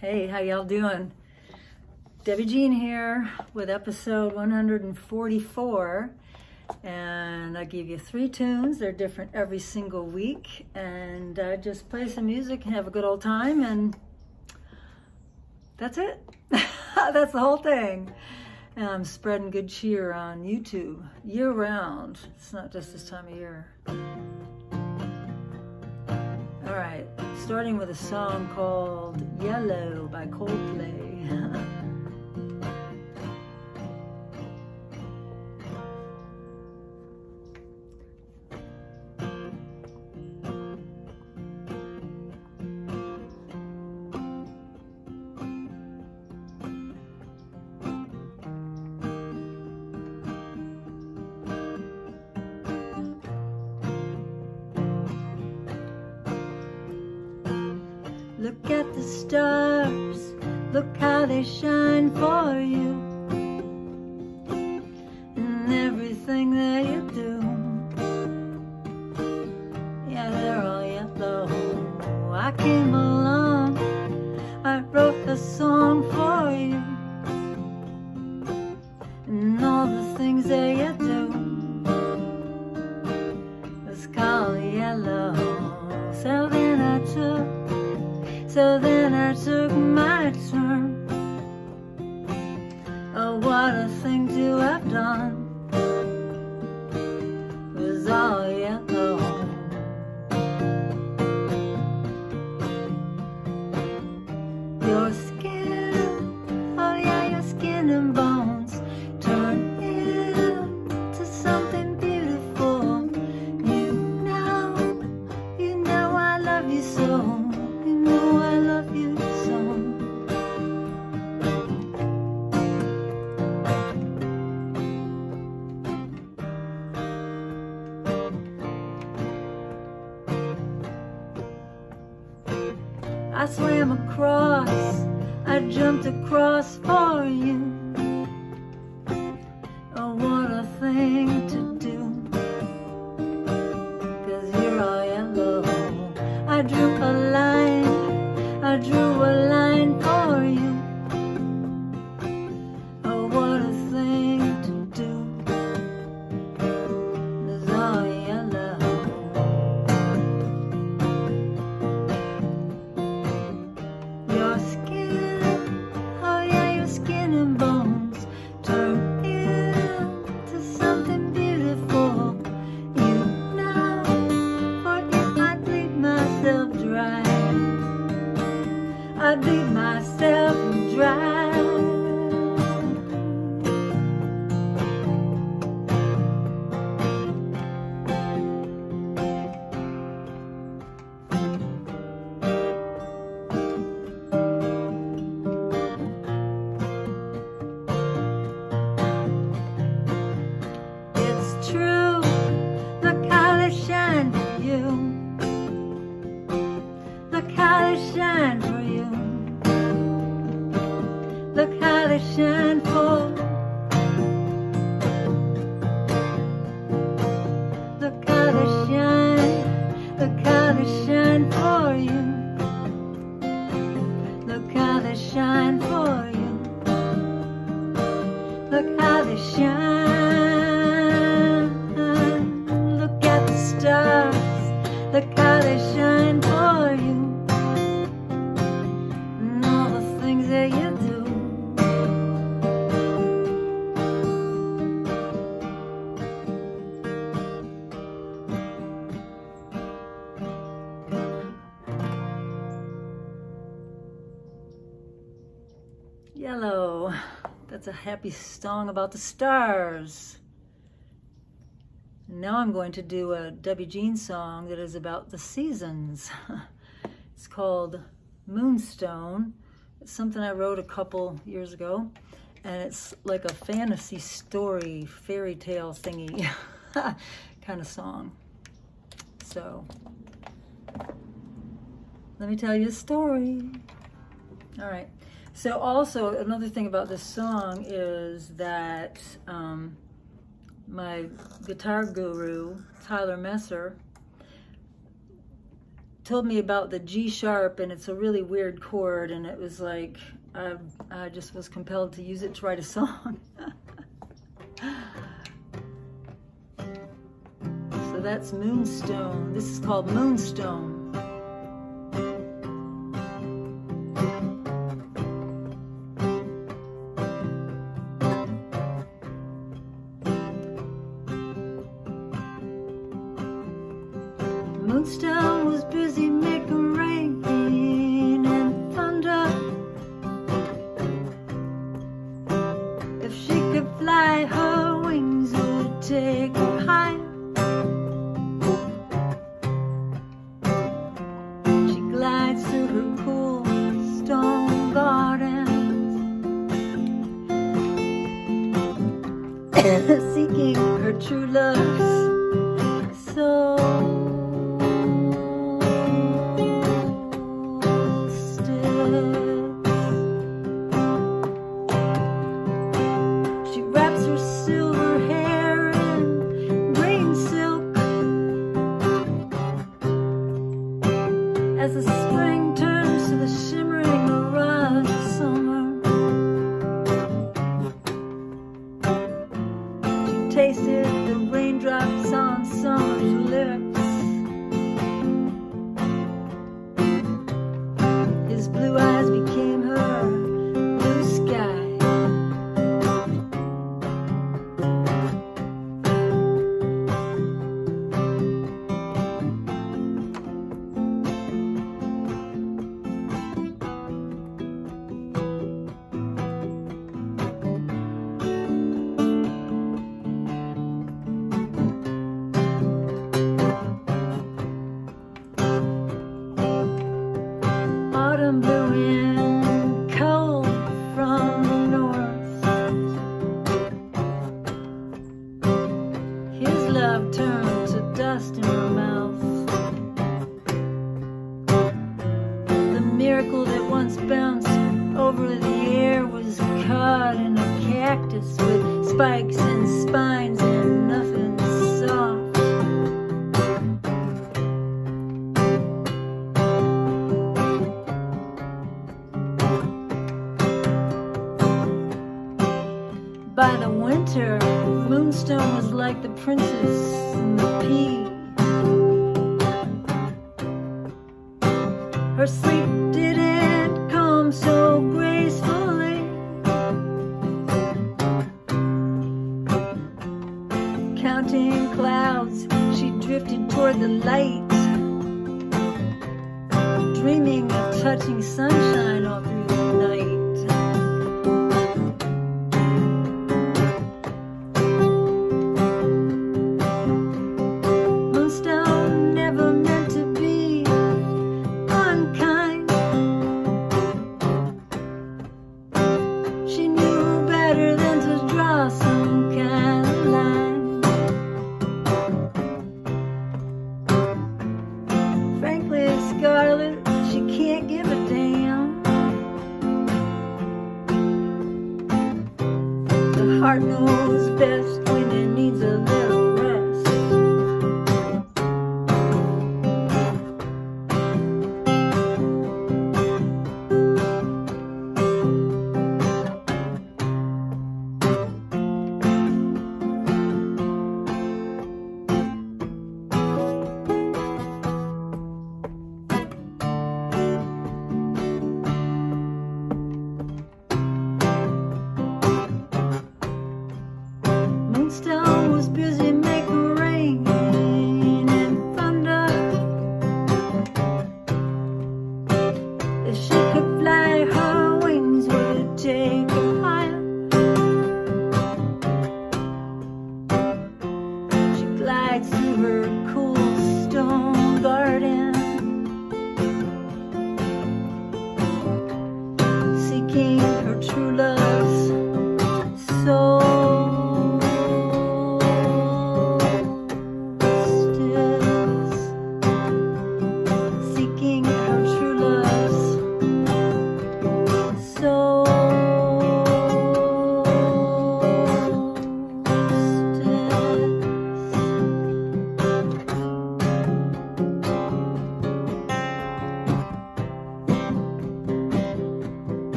Hey, how y'all doing? Debbie Jean here with episode 144, and I give you 3 tunes. They're different every single week, and I just play some music and have a good old time, and that's it. That's the whole thing. And I'm spreading good cheer on YouTube year round. It's not just this time of year. All right, starting with a song called Yellow by Coldplay. Look at the stars, look how they shine for you, and everything that you do, yeah, they're all yellow. I came along, I wrote a song for you, and all the things that you do was called yellow. So then I took my turn. Oh, what a thing to have done. It was all yellow. Your skin, oh yeah, your skin and bones turn into something beautiful. You know I love you so. I love you so. I swam across, I jumped across for you. Oh, what a thing to do, 'cause you're all yellow. I drew a line, I drew a line for you. Oh, what a thing to do. It's all yellow. Your skin, oh yeah, your skin and bones turn into something beautiful. You know, for if I bleed myself dry, I bleed myself dry. It's true, look how they shine for you. Look how they shine for you. Look how they shine for. Look how they shine. Look how they shine for you. Look how they shine for you. Look how they shine. Look at the stars. Look how they shine for you. And all the things that you do. Yellow. That's a happy song about the stars. Now I'm going to do a Debbie Jean song that is about the seasons. It's called Moonstone. It's something I wrote a couple years ago, and it's like a fantasy story, fairy tale thingy kind of song. So let me tell you a story. All right. So also another thing about this song is that my guitar guru, Tyler Messer, told me about the G sharp, and it's a really weird chord, and it was like, I just was compelled to use it to write a song. So that's Moonstone. This is called Moonstone. Moonstone was busy making rain and thunder. If she could fly, her wings would take her higher. She glides through her cool stone gardens, seeking her true love's soul. As the spring turns to the shimmering mirage of summer, she tasted the raindrops on summer's lips. His blue eyes became her blue sky. Blew in cold from the north. His love turned to dust in her mouth. The miracle that once bounced over the air was caught in a cactus with spikes and spines and nothing soft. By the winter, Moonstone was like the princess in the pea. Her sleep didn't come so gracefully. Counting clouds, she drifted toward the light, dreaming of touching sunshine all through the night. Scarlet, she can't give a damn. The heart knows best when it needs a little rest. Moonstone was busy making rain and thunder. If she could fly, her wings would take her higher. She glides through her cool stone garden, seeking her true love's soul.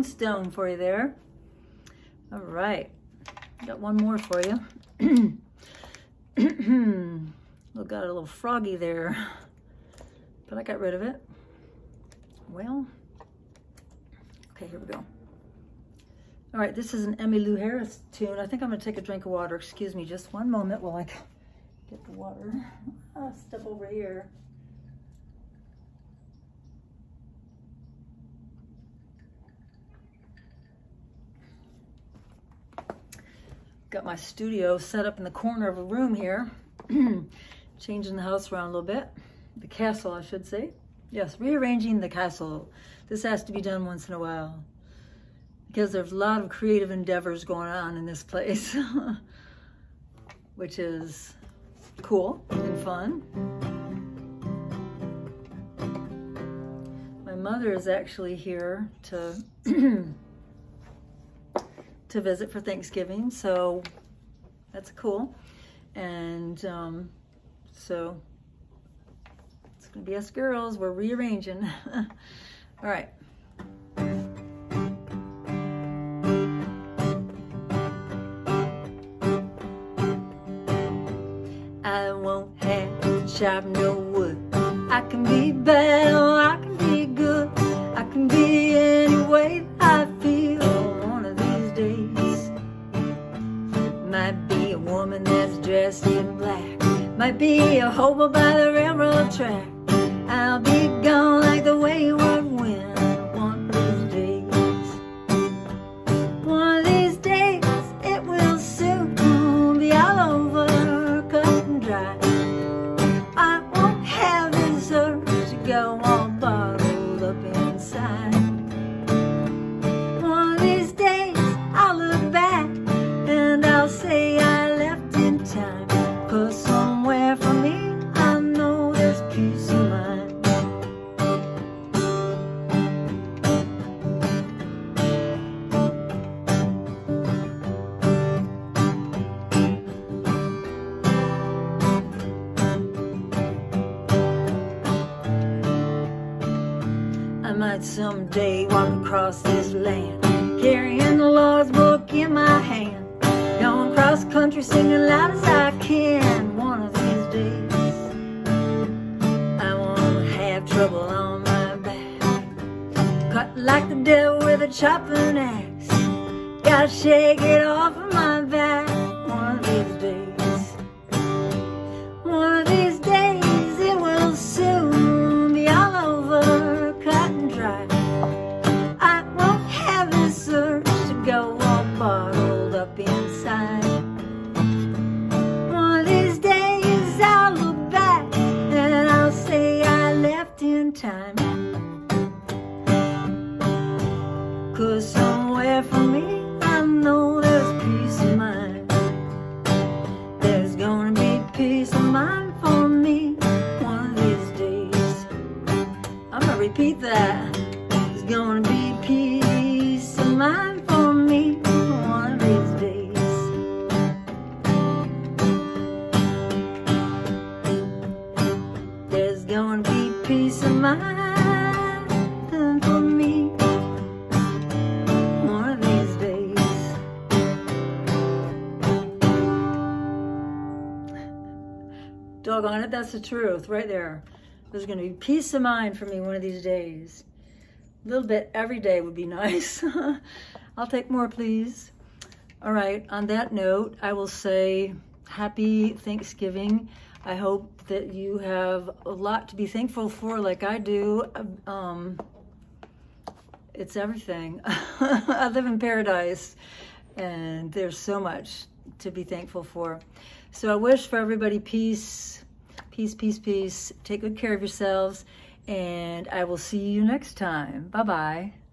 Moonstone for you there. All right, got one more for you. Look, got a little froggy there, but I got rid of it. Well, okay, here we go. All right, this is an EmmyLou Harris tune. I think I'm gonna take a drink of water. Excuse me, just one moment while I get the water. I'll step over here. Got my studio set up in the corner of a room here. Changing the house around a little bit. The castle, I should say. Yes, rearranging the castle. This has to be done once in a while, because there's a lot of creative endeavors going on in this place, which is cool and fun. My mother is actually here to to visit for Thanksgiving, so that's cool. And so it's gonna be us girls. We're rearranging. All right. I won't have to chop no wood. I can be bad or I can be good. I can be any way I feel one of these days. Might be a woman that's dressed in black. Might be a hobo by the railroad track. I'll be gone like the wayward wind one of these days. One of these days it will soon be all over, cut and dry. I won't have this urge to go all bottled up inside. One of these days I'll look back and I'll say I left in time, 'cause somewhere for me I know there's peace of mind. I might someday walk across this land, carrying the Lord's book in my hand, going cross country singing loud as I can. One of these days I won't have trouble on my back, cut like the devil with a chopping axe. Gotta shake it off of my back. One of these days, one of these days it will soon be all over, cut and dry. I won't have this urge to go all bottled up inside. One of these days I'll look back and I'll say I left in time, 'cause somewhere for me I know there's peace of mind. There's gonna be peace of mind for me one of these days. I'm gonna repeat that. There's gonna be peace of mind for me one of these days. There's gonna be peace of mind for me one of these days. Doggone it, that's the truth right there. There's gonna be peace of mind for me one of these days. A little bit every day would be nice. I'll take more, please. All right, on that note, I will say happy Thanksgiving. I hope that you have a lot to be thankful for like I do. It's everything. I live in paradise and there's so much to be thankful for. So I wish for everybody peace, peace, peace, peace. Take good care of yourselves, and I will see you next time. Bye-bye.